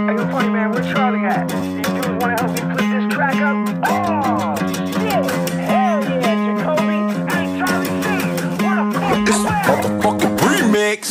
Hey, yo, funny man, where Charlie at? You dudes wanna help me put this track up? Oh, shit! Hell yeah, Jacoby! Hey, Charlie C! What the fuck? It's a motherfucking remix!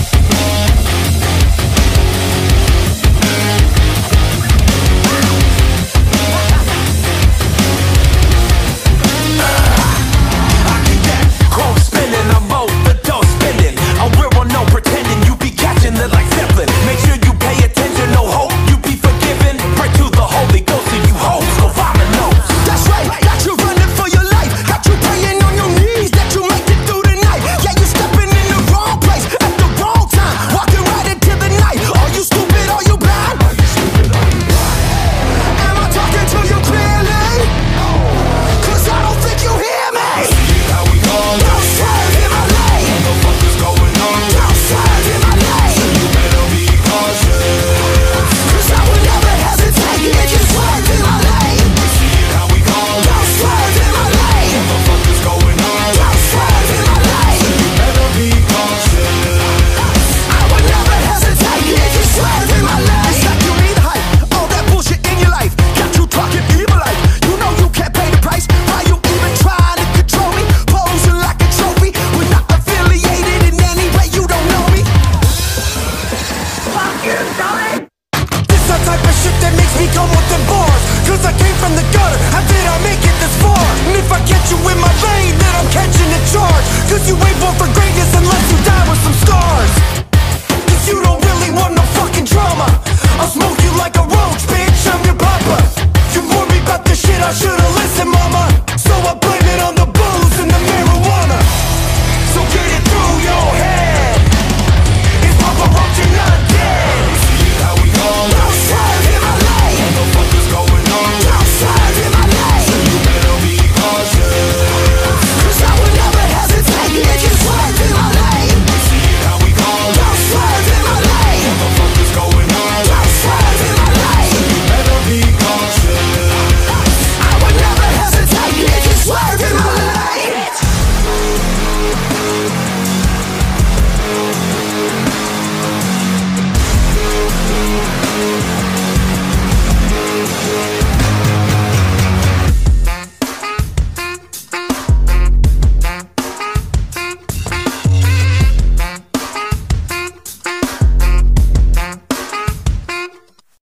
Cause you ain't born for greatness unless you die with some scars. Cause you don't really want no fucking drama.